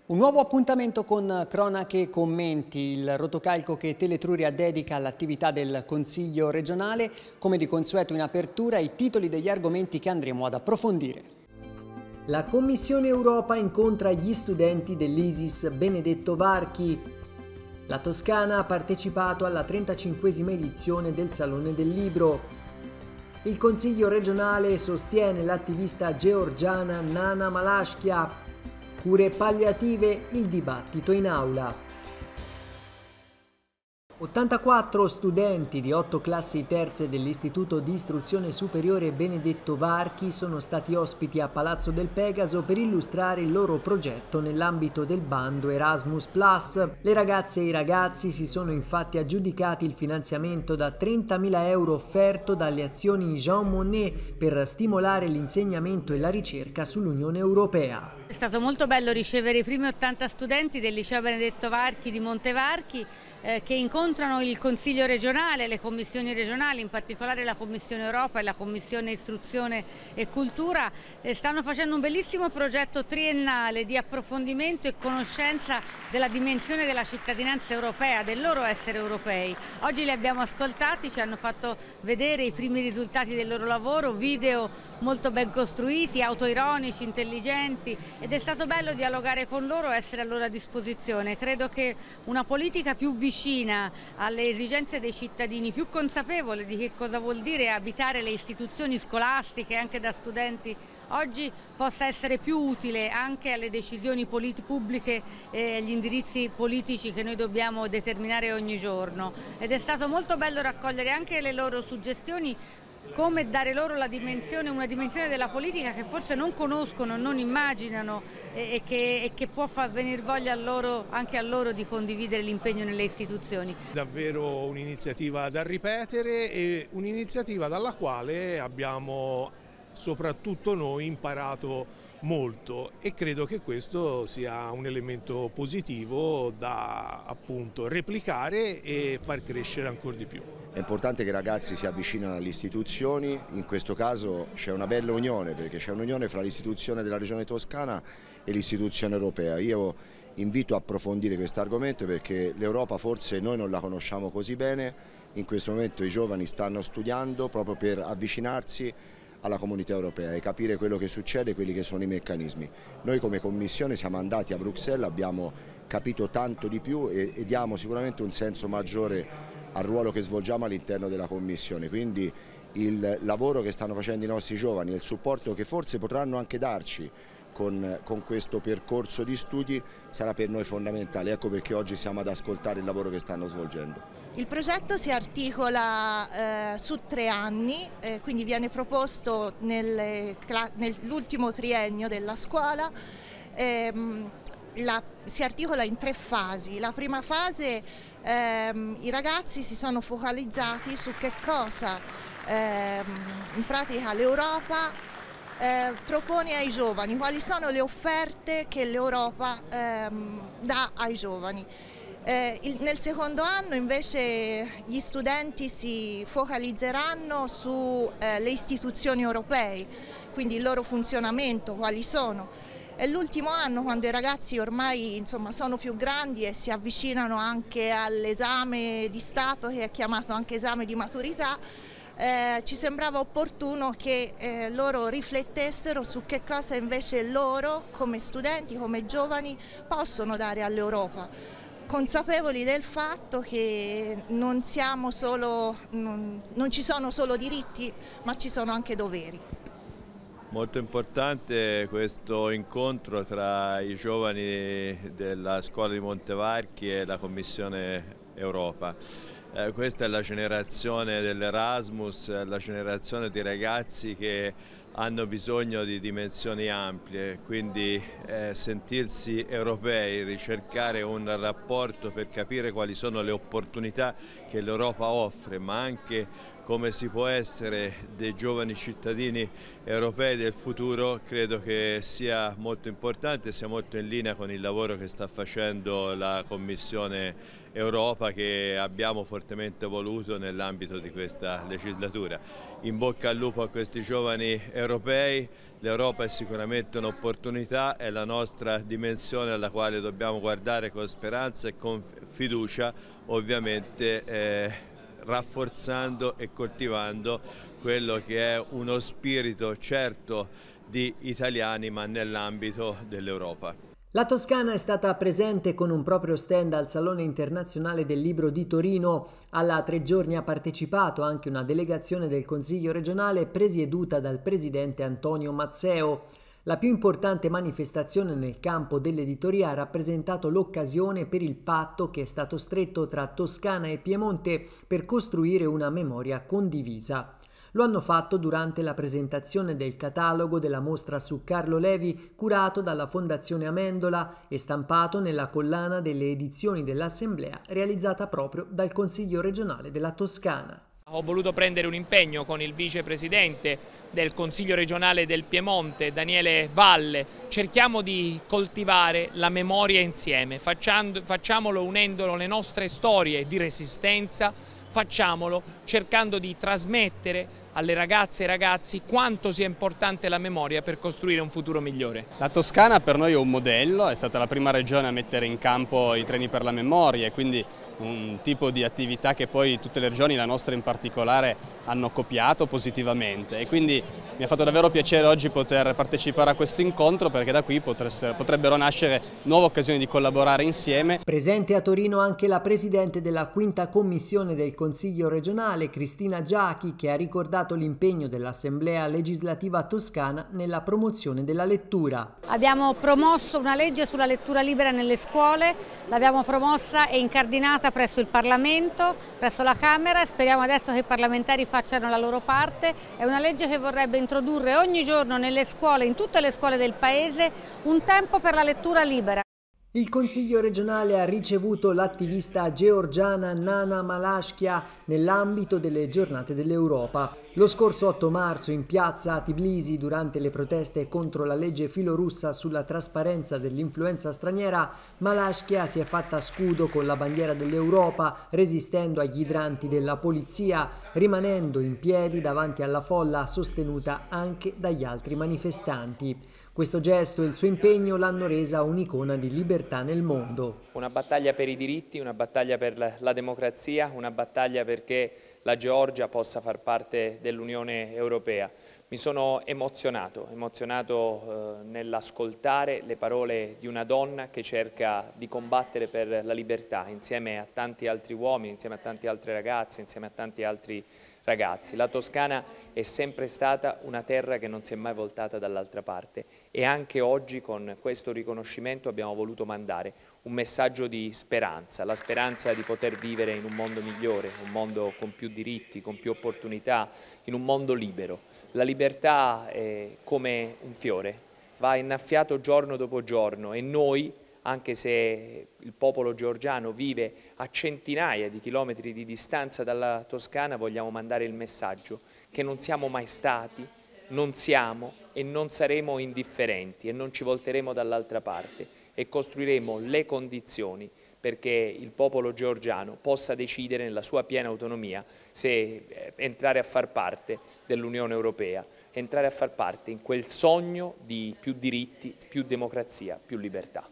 Un nuovo appuntamento con cronache e commenti, il rotocalco che Teletruria dedica all'attività del Consiglio regionale, come di consueto in apertura i titoli degli argomenti che andremo ad approfondire. La Commissione Europa incontra gli studenti dell'ISIS Benedetto Varchi. La Toscana ha partecipato alla 35esima edizione del Salone del Libro. Il Consiglio regionale sostiene l'attivista georgiana Nana Malashkia. Cure palliative, il dibattito in aula. 84 studenti di 8 classi terze dell'Istituto di Istruzione Superiore Benedetto Varchi sono stati ospiti a Palazzo del Pegaso per illustrare il loro progetto nell'ambito del bando Erasmus+. Le ragazze e i ragazzi si sono infatti aggiudicati il finanziamento da 30.000 euro offerto dalle azioni Jean Monnet per stimolare l'insegnamento e la ricerca sull'Unione Europea. È stato molto bello ricevere i primi 80 studenti del Liceo Benedetto Varchi di Montevarchi che incontrano il Consiglio regionale, le commissioni regionali, in particolare la Commissione Europa e la Commissione Istruzione e Cultura. Stanno facendo un bellissimo progetto triennale di approfondimento e conoscenza della dimensione della cittadinanza europea, del loro essere europei. Oggi li abbiamo ascoltati, ci hanno fatto vedere i primi risultati del loro lavoro, video molto ben costruiti, autoironici, intelligenti, ed è stato bello dialogare con loro e essere a loro disposizione. Credo che una politica più vicina alle esigenze dei cittadini, più consapevole di che cosa vuol dire abitare le istituzioni scolastiche anche da studenti oggi, possa essere più utile anche alle decisioni pubbliche e agli indirizzi politici che noi dobbiamo determinare ogni giorno. Ed è stato molto bello raccogliere anche le loro suggestioni, come dare loro una dimensione della politica che forse non conoscono, non immaginano e che può far venire voglia anche a loro di condividere l'impegno nelle istituzioni. Davvero un'iniziativa da ripetere e un'iniziativa dalla quale abbiamo soprattutto noi imparato molto, e credo che questo sia un elemento positivo da appunto replicare e far crescere ancora di più. È importante che i ragazzi si avvicinino alle istituzioni, in questo caso c'è una bella unione, perché c'è un'unione fra l'istituzione della Regione Toscana e l'istituzione europea. Io invito a approfondire questo argomento perché l'Europa forse noi non la conosciamo così bene, in questo momento i giovani stanno studiando proprio per avvicinarsi alla comunità europea e capire quello che succede, quelli che sono i meccanismi. Noi come Commissione siamo andati a Bruxelles, abbiamo capito tanto di più e diamo sicuramente un senso maggiore al ruolo che svolgiamo all'interno della Commissione, quindi il lavoro che stanno facendo i nostri giovani e il supporto che forse potranno anche darci con questo percorso di studi sarà per noi fondamentale. Ecco perché oggi siamo ad ascoltare il lavoro che stanno svolgendo. Il progetto si articola su 3 anni, quindi viene proposto nell'ultimo triennio della scuola. Si articola in 3 fasi. La prima fase, i ragazzi si sono focalizzati su che cosa in pratica l'Europa propone ai giovani, quali sono le offerte che l'Europa dà ai giovani. Nel secondo anno invece gli studenti si focalizzeranno sulle istituzioni europee, quindi il loro funzionamento, quali sono. È l'ultimo anno, quando i ragazzi ormai sono più grandi e si avvicinano anche all'esame di Stato, che è chiamato anche esame di maturità, ci sembrava opportuno che loro riflettessero su che cosa invece loro, come studenti, come giovani, possono dare all'Europa, consapevoli del fatto che non ci sono solo diritti, ma ci sono anche doveri. Molto importante questo incontro tra i giovani della scuola di Montevarchi e la Commissione Europa. Questa è la generazione dell'Erasmus, la generazione di ragazzi che hanno bisogno di dimensioni amplie, quindi sentirsi europei, ricercare un rapporto per capire quali sono le opportunità che l'Europa offre, ma anche come si può essere dei giovani cittadini europei del futuro, credo che sia molto importante, sia molto in linea con il lavoro che sta facendo la Commissione Europa, che abbiamo fortemente voluto nell'ambito di questa legislatura. In bocca al lupo a questi giovani europei, l'Europa è sicuramente un'opportunità, è la nostra dimensione alla quale dobbiamo guardare con speranza e con fiducia, ovviamente rafforzando e coltivando quello che è uno spirito certo di italiani, ma nell'ambito dell'Europa. La Toscana è stata presente con un proprio stand al Salone Internazionale del Libro di Torino. Alla 3 giorni ha partecipato anche una delegazione del Consiglio regionale presieduta dal presidente Antonio Mazzeo. La più importante manifestazione nel campo dell'editoria ha rappresentato l'occasione per il patto che è stato stretto tra Toscana e Piemonte per costruire una memoria condivisa. Lo hanno fatto durante la presentazione del catalogo della mostra su Carlo Levi, curato dalla Fondazione Amendola e stampato nella collana delle edizioni dell'Assemblea realizzata proprio dal Consiglio regionale della Toscana. Ho voluto prendere un impegno con il vicepresidente del Consiglio regionale del Piemonte, Daniele Valle. Cerchiamo di coltivare la memoria insieme, facciamolo unendo le nostre storie di resistenza, facciamolo cercando di trasmettere alle ragazze e ai ragazzi quanto sia importante la memoria per costruire un futuro migliore. La Toscana per noi è un modello, è stata la prima regione a mettere in campo i treni per la memoria e quindi un tipo di attività che poi tutte le regioni, la nostra in particolare, hanno copiato positivamente e quindi mi ha fatto davvero piacere oggi poter partecipare a questo incontro, perché da qui potrebbero nascere nuove occasioni di collaborare insieme. Presente a Torino anche la Presidente della 5ª Commissione del Consiglio regionale, Cristina Giachi, che ha ricordato l'impegno dell'Assemblea legislativa toscana nella promozione della lettura. Abbiamo promosso una legge sulla lettura libera nelle scuole, l'abbiamo promossa e incardinata presso il Parlamento, presso la Camera, speriamo adesso che i parlamentari facciano la loro parte. È una legge che vorrebbe introdurre ogni giorno nelle scuole, in tutte le scuole del Paese, un tempo per la lettura libera. Il Consiglio regionale ha ricevuto l'attivista georgiana Nana Malashkia nell'ambito delle giornate dell'Europa. Lo scorso 8 marzo in piazza Tbilisi, durante le proteste contro la legge filorussa sulla trasparenza dell'influenza straniera, Malashkia si è fatta scudo con la bandiera dell'Europa, resistendo agli idranti della polizia, rimanendo in piedi davanti alla folla sostenuta anche dagli altri manifestanti. Questo gesto e il suo impegno l'hanno resa un'icona di libertà nel mondo. Una battaglia per i diritti, una battaglia per la democrazia, una battaglia perché la Georgia possa far parte dell'Unione Europea. Mi sono emozionato nell'ascoltare le parole di una donna che cerca di combattere per la libertà insieme a tanti altri uomini, insieme a tanti altri ragazzi, insieme a tanti altri ragazzi. La Toscana è sempre stata una terra che non si è mai voltata dall'altra parte e anche oggi con questo riconoscimento abbiamo voluto mandare un messaggio di speranza, la speranza di poter vivere in un mondo migliore, un mondo con più diritti, con più opportunità, in un mondo libero. La libertà è come un fiore, va innaffiato giorno dopo giorno e noi, anche se il popolo georgiano vive a centinaia di chilometri di distanza dalla Toscana, vogliamo mandare il messaggio che non siamo mai stati, non siamo e non saremo indifferenti e non ci volteremo dall'altra parte e costruiremo le condizioni perché il popolo georgiano possa decidere nella sua piena autonomia se entrare a far parte dell'Unione Europea, entrare a far parte in quel sogno di più diritti, più democrazia, più libertà.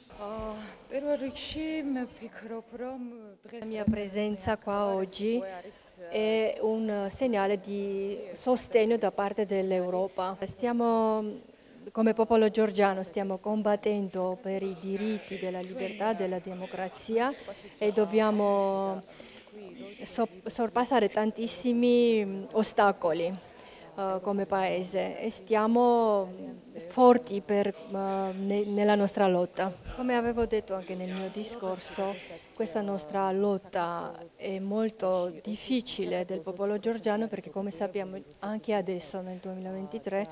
La mia presenza qua oggi è un segnale di sostegno da parte dell'Europa. Come popolo georgiano stiamo combattendo per i diritti della libertà, della democrazia e dobbiamo sorpassare tantissimi ostacoli come paese e stiamo forti nella nostra lotta. Come avevo detto anche nel mio discorso, questa nostra lotta è molto difficile del popolo georgiano perché, come sappiamo, anche adesso nel 2023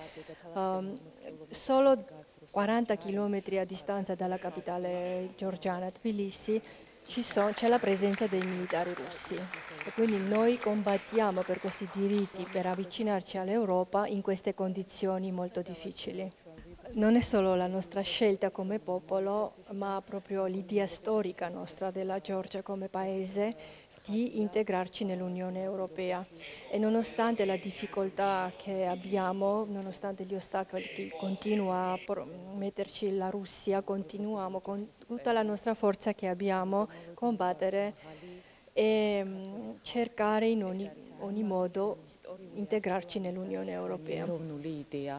solo 40 chilometri a distanza dalla capitale georgiana, Tbilisi, c'è la presenza dei militari russi e quindi noi combattiamo per questi diritti, per avvicinarci all'Europa in queste condizioni molto difficili. Non è solo la nostra scelta come popolo, ma proprio l'idea storica nostra della Georgia come paese di integrarci nell'Unione Europea. E nonostante la difficoltà che abbiamo, nonostante gli ostacoli che continua a metterci la Russia, continuiamo con tutta la nostra forza che abbiamo a combattere e cercare in ogni modo integrarci nell'Unione Europea.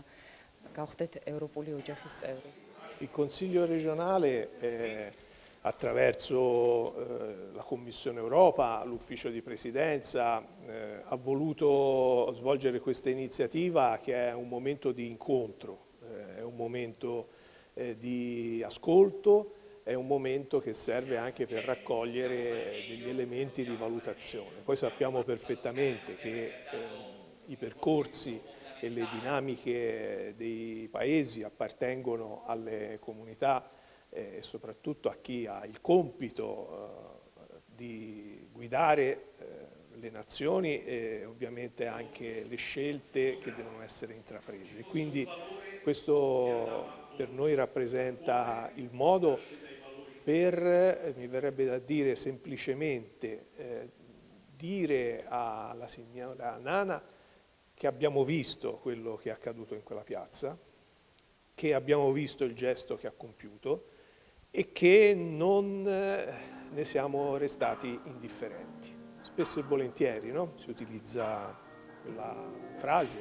Il Consiglio regionale attraverso la Commissione Europa, l'Ufficio di Presidenza, ha voluto svolgere questa iniziativa che è un momento di incontro, è un momento di ascolto, è un momento che serve anche per raccogliere degli elementi di valutazione. Poi sappiamo perfettamente che i percorsi e le dinamiche dei paesi appartengono alle comunità e soprattutto a chi ha il compito di guidare le nazioni e ovviamente anche le scelte che devono essere intraprese. Quindi questo per noi rappresenta il modo per, mi verrebbe da dire semplicemente, dire alla signora Nana che abbiamo visto quello che è accaduto in quella piazza, che abbiamo visto il gesto che ha compiuto e che non ne siamo restati indifferenti. Spesso e volentieri, no? Si utilizza la frase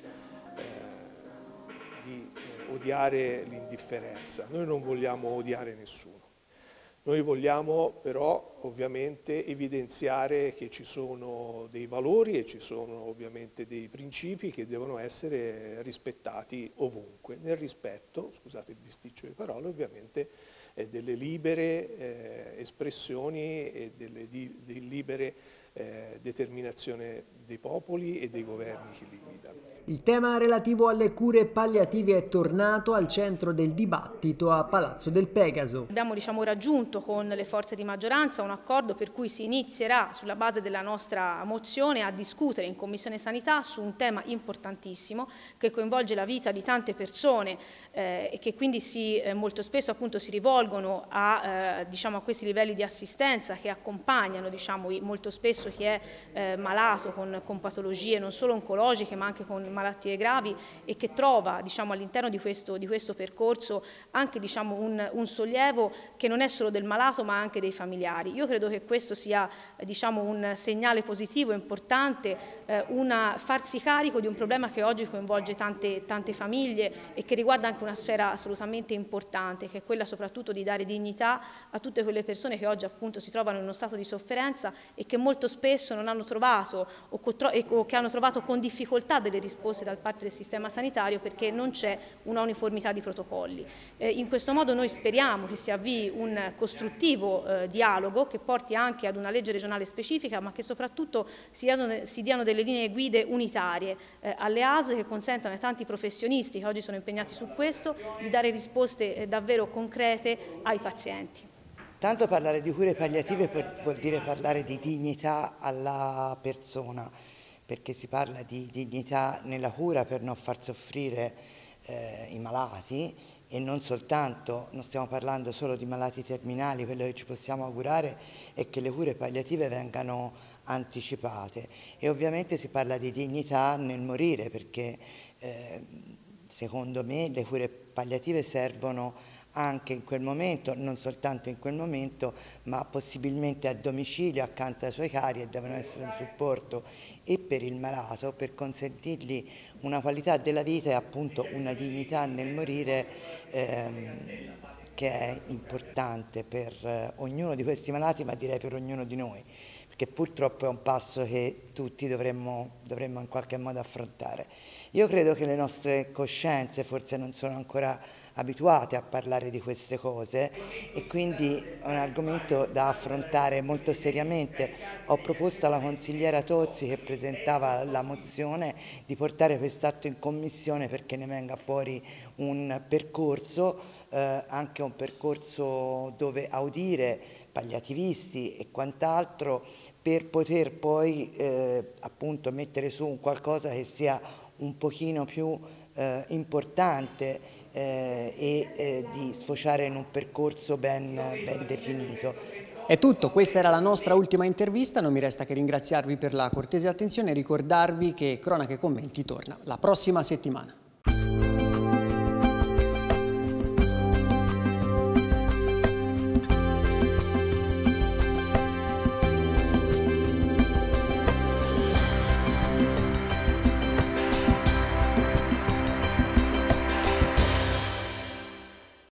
di odiare l'indifferenza. Noi non vogliamo odiare nessuno. Noi vogliamo però ovviamente evidenziare che ci sono dei valori e ci sono ovviamente dei principi che devono essere rispettati ovunque, nel rispetto, scusate il bisticcio di parole, ovviamente delle libere espressioni e delle libere determinazione dei popoli e dei governi che li guidano. Il tema relativo alle cure palliative è tornato al centro del dibattito a Palazzo del Pegaso. Abbiamo raggiunto con le forze di maggioranza un accordo per cui si inizierà sulla base della nostra mozione a discutere in Commissione Sanità su un tema importantissimo che coinvolge la vita di tante persone e che quindi molto spesso appunto si rivolgono a questi livelli di assistenza che accompagnano molto spesso chi è malato con patologie non solo oncologiche ma anche con malattie gravi e che trova all'interno di questo percorso anche un sollievo che non è solo del malato ma anche dei familiari. Io credo che questo sia un segnale positivo, importante, farsi carico di un problema che oggi coinvolge tante famiglie e che riguarda anche una sfera assolutamente importante, che è quella soprattutto di dare dignità a tutte quelle persone che oggi appunto si trovano in uno stato di sofferenza e che molto spesso non hanno trovato o che hanno trovato con difficoltà delle risposte da parte del sistema sanitario perché non c'è una uniformità di protocolli. In questo modo noi speriamo che si avvii un costruttivo dialogo che porti anche ad una legge regionale specifica ma che soprattutto si diano delle linee guide unitarie alle ASL che consentano ai tanti professionisti che oggi sono impegnati su questo di dare risposte davvero concrete ai pazienti. Tanto parlare di cure palliative vuol dire parlare di dignità alla persona, perché si parla di dignità nella cura per non far soffrire i malati e non soltanto, non stiamo parlando solo di malati terminali, quello che ci possiamo augurare è che le cure palliative vengano anticipate e ovviamente si parla di dignità nel morire perché secondo me le cure palliative servono anche in quel momento, non soltanto in quel momento, ma possibilmente a domicilio accanto ai suoi cari e devono essere un supporto e per il malato per consentirgli una qualità della vita e appunto una dignità nel morire che è importante per ognuno di questi malati, ma direi per ognuno di noi, perché purtroppo è un passo che tutti dovremmo in qualche modo affrontare. Io credo che le nostre coscienze forse non sono ancora abituate a parlare di queste cose e quindi è un argomento da affrontare molto seriamente. Ho proposto alla consigliera Tozzi, che presentava la mozione, di portare quest'atto in commissione perché ne venga fuori un percorso, anche un percorso dove audire palliativisti e quant'altro, per poter poi appunto mettere su un qualcosa che sia un pochino più importante e di sfociare in un percorso ben definito. È tutto, questa era la nostra ultima intervista, non mi resta che ringraziarvi per la cortese attenzione e ricordarvi che Cronache e Commenti torna la prossima settimana.